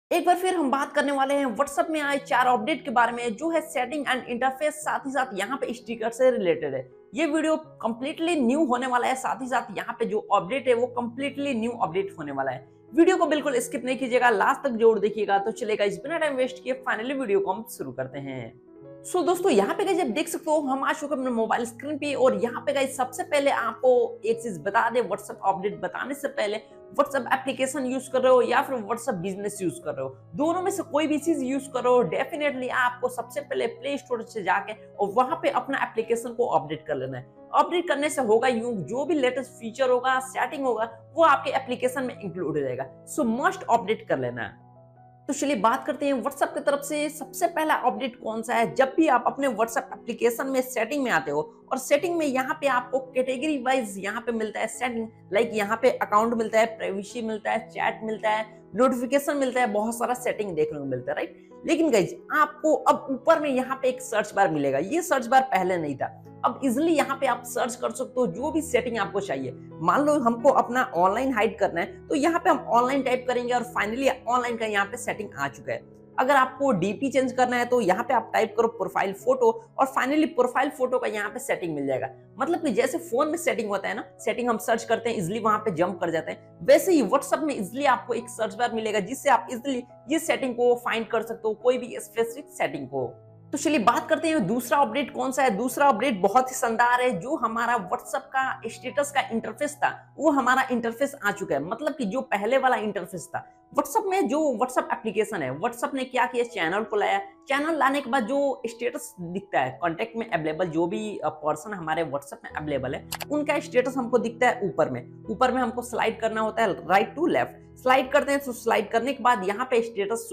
एक बार फिर हम बात करने वाले हैं व्हाट्सएप में आए 4 अपडेट के बारे में जो है सेटिंग एंड इंटरफेस साथ ही साथ यहाँ पे स्टिकर से रिलेटेड है। ये वीडियो कंप्लीटली न्यू होने वाला है, साथ ही साथ यहाँ पे जो अपडेट है वो कंप्लीटली न्यू अपडेट होने वाला है। वीडियो को बिल्कुल स्किप नहीं कीजिएगा, लास्ट तक जरूर देखिएगा। तो चलेगा इस बिना टाइम वेस्ट किए फाइनली वीडियो को हम शुरू करते हैं। दोस्तों यहाँ पे गाइस आप देख सकते हो हम आ चुके हैं अपने मोबाइल स्क्रीन पे, और यहाँ पे गाइस सबसे पहले आपको एक चीज बता दे, व्हाट्सएप अपडेट बताने से पहले व्हाट्सएप एप्लीकेशन यूज कर रहे हो या फिर व्हाट्सएप बिजनेस यूज कर रहे हो, दोनों में से कोई भी चीज यूज कर रहे हो, डेफिनेटली आपको सबसे पहले प्ले स्टोर से जाके और वहां पे अपना एप्लीकेशन को अपडेट कर लेना है। अपडेट करने से होगा यूं, जो भी लेटेस्ट फीचर होगा, सेटिंग होगा, वो आपके एप्लीकेशन में इंक्लूड हो जाएगा। सो मस्ट अपडेट कर लेना है। तो चलिए बात करते हैं व्हाट्सएप की तरफ से सबसे पहला अपडेट कौन सा है। जब भी आप अपने व्हाट्सएप एप्लीकेशन में सेटिंग में आते हो और सेटिंग में यहाँ पे आपको कैटेगरी वाइज यहाँ पे मिलता है सेटिंग, लाइक यहाँ पे अकाउंट मिलता है, प्राइवेसी मिलता है, चैट मिलता है, नोटिफिकेशन मिलता है, बहुत सारा सेटिंग देखने को मिलता है, राइट। लेकिन गाइज आपको अब ऊपर में यहाँ पे एक सर्च बार मिलेगा। ये सर्च बार पहले नहीं था, अब इजिली यहाँ पे आप सर्च कर सकते हो जो भी सेटिंग आपको चाहिए। मान लो हमको अपना ऑनलाइन हाइड करना है तो यहाँ पे हम ऑनलाइन टाइप करेंगे और फाइनली ऑनलाइन का यहाँ पे सेटिंग आ चुका है। अगर आपको डीपी चेंज करना है तो यहाँ पे आप टाइप करो प्रोफाइल फोटो और फाइनली प्रोफाइल फोटो का यहाँ पे सेटिंग मिल जाएगा। मतलब कि जैसे फोन में सेटिंग होता है ना, सेटिंग हम सर्च करते हैं इजिली वहां पे जंप कर जाते हैं, वैसे ही व्हाट्सएप में इजिली आपको एक सर्च बार मिलेगा जिससे आप इजिली ये सेटिंग को फाइंड कर सकते हो, कोई भी स्पेसिफिक सेटिंग को। तो चलिए बात करते हैं दूसरा अपडेट कौन सा है। दूसरा अपडेट बहुत ही शानदार है। जो हमारा व्हाट्सएप का स्टेटस का इंटरफेस था वो हमारा इंटरफेस आ चुका है। मतलब कि जो पहले वाला इंटरफेस था व्हाट्सएप में, जो व्हाट्सएप एप्लीकेशन है, व्हाट्सएप ने क्या किया, चैनल को लाया। चैनल लाने के बाद जो स्टेटस दिखता है कॉन्टेक्ट में अवेलेबल, जो भी पर्सन हमारे व्हाट्सएप में अवेलेबल है उनका स्टेटस हमको दिखता है ऊपर में। ऊपर में हमको स्लाइड करना होता है राइट टू लेफ्ट, स्लाइड करते हैं तो स्लाइड करने के बाद यहाँ पे स्टेटस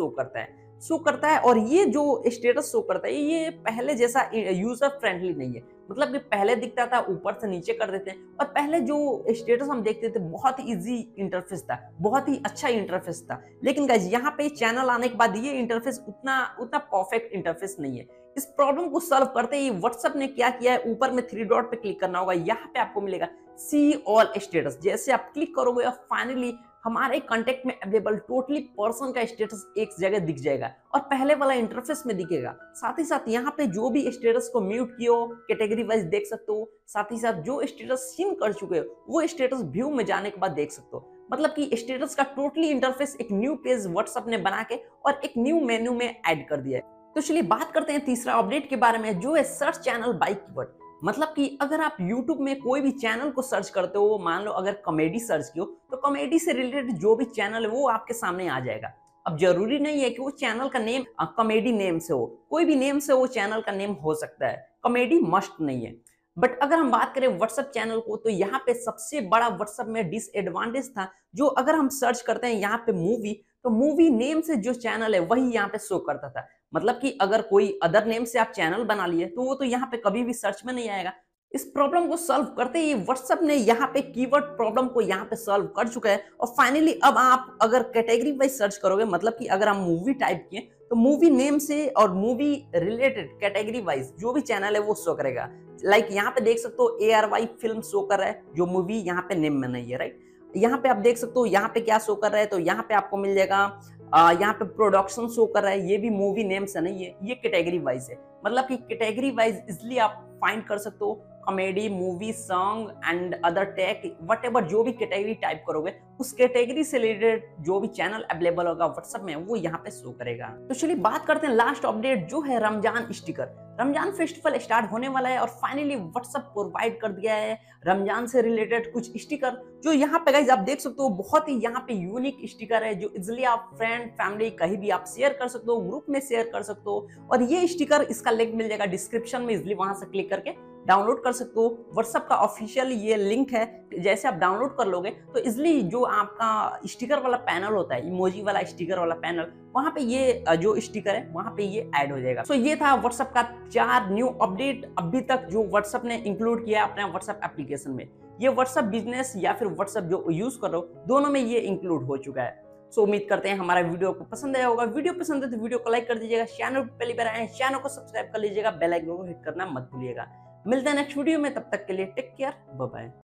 शो करता है। और ये जो स्टेटस शो करता है ये पहले जैसा यूजर फ्रेंडली नहीं है। मतलब कि पहले दिखता था ऊपर से नीचे कर देते हैं, और पहले जो स्टेटस हम देखते थे बहुत इजी इंटरफेस था, बहुत ही अच्छा इंटरफेस था। लेकिन गाइस यहाँ पे चैनल आने के बाद ये इंटरफेस उतना परफेक्ट इंटरफेस नहीं है। इस प्रॉब्लम को सॉल्व करते ही व्हाट्सएप ने क्या किया है, ऊपर में 3 डॉट पे क्लिक करना होगा, यहाँ पे आपको मिलेगा सी ऑल स्टेटस। जैसे आप क्लिक करोगे और फाइनली हमारे कांटेक्ट में अवेलेबल टोटली पर्सन का स्टेटस एक जगह दिख जाएगा और पहले वाला इंटरफेस में दिखेगा। साथ ही साथ यहाँ पे जो भी स्टेटस को म्यूट किए हो कैटेगरी वाइज देख सकते हो। साथ ही साथ जो स्टेटस सिम कर चुके हो वो स्टेटस व्यू में जाने के बाद देख सकते हो। मतलब कि स्टेटस का टोटली इंटरफेस एक न्यू पेज व्हाट्सएप ने बना के और एक न्यू मेन्यू में ऐड कर दिया है। तो चलिए बात करते हैं तीसरा अपडेट के बारे में, जो है सर्च चैनल बाय कीवर्ड। मतलब कि अगर आप YouTube में कोई भी चैनल को सर्च करते हो, मान लो अगर कॉमेडी सर्च किया तो कॉमेडी से रिलेटेड जो भी चैनल है वो आपके सामने आ जाएगा। अब जरूरी नहीं है कि वो चैनल का नेम कॉमेडी नेम से हो, कोई भी नेम से वो चैनल का नेम हो सकता है, कॉमेडी मस्ट नहीं है। बट अगर हम बात करें व्हाट्सएप चैनल को तो यहाँ पे सबसे बड़ा व्हाट्सएप में डिसएडवांटेज था, जो अगर हम सर्च करते हैं यहाँ पे मूवी, तो मूवी नेम से जो चैनल है वही यहाँ पे शो करता था। मतलब कि अगर कोई अदर नेम से आप चैनल बना लिए तो वो तो यहाँ पे कभी भी सर्च में नहीं आएगा। इस प्रॉब्लम को सॉल्व करते ही व्हाट्सएप ने यहाँ पे कीवर्ड प्रॉब्लम को यहाँ पे सॉल्व कर चुका है। और फाइनली अब आप अगर कैटेगरी वाइज सर्च करोगे, मतलब कि अगर हम मूवी टाइप किए तो मूवी नेम से और मूवी रिलेटेड कैटेगरी वाइज जो भी चैनल है वो शो करेगा। लाइक यहाँ पे देख सकते हो ARY फिल्म शो कर रहा है, जो मूवी यहाँ पे नेम में नहीं है, राइट। यहाँ पे आप देख सकते हो यहाँ पे क्या शो कर रहा है, तो यहाँ पे आपको मिल जाएगा यहाँ पे प्रोडक्शन शो कर रहा है, ये भी मूवी नेम से नहीं है, ये कैटेगरी वाइज है। मतलब कि कैटेगरी वाइज इसलिए आप फाइंड कर सकते हो comedy, movie, song and other tech, whatever जो भी कैटेगरी टाइप करोगे उस कैटेगरी से रिलेटेड जो भी चैनल अवेलेबल होगा व्हाट्सएप में वो यहाँ पे शो करेगा। तो चलिए बात करते हैं लास्ट अपडेट, जो है Ramzan sticker. Ramzan festival start होने वाला है और फाइनली व्हाट्सएप प्रोवाइड कर दिया है रमजान से रिलेटेड कुछ स्टिकर, जो यहाँ पे गाइस आप देख सकते हो बहुत ही यहाँ पे यूनिक स्टिकर है, जो इजिली आप फ्रेंड फैमिली कहीं भी आप शेयर कर सकते हो, ग्रुप में शेयर कर सकते हो। और ये स्टिकर, इसका लिंक मिल जाएगा डिस्क्रिप्शन में, इजिली वहां से क्लिक करके डाउनलोड कर सकते हो। व्हाट्सएप का ऑफिशियल ये लिंक है, जैसे आप डाउनलोड कर लोगे तो इजिली जो आपका स्टिकर वाला पैनल होता है, इमोजी वाला स्टिकर वाला पैनल, वहां पे ये जो स्टिकर है वहां पे ये ऐड हो जाएगा। सो ये था व्हाट्सएप का 4 न्यू अपडेट अभी तक जो व्हाट्सएप ने इंक्लूड किया अपने व्हाट्सएप एप्लीकेशन में। ये व्हाट्सएप बिजनेस या फिर व्हाट्सएप जो यूज कर रहे हो दोनों में ये इंक्लूड हो चुका है। सो उम्मीद करते हैं हमारा वीडियो को पसंद आया होगा। वीडियो पसंद है तो वीडियो को लाइक कर दीजिएगा, चैनल पर पहली बार आए हैं चैनल को सब्सक्राइब कर लीजिएगा, बेल आइकन को हिट करना मत भूलिएगा। मिलते हैं नेक्स्ट वीडियो में, तब तक के लिए टेक केयर, बाय बाय।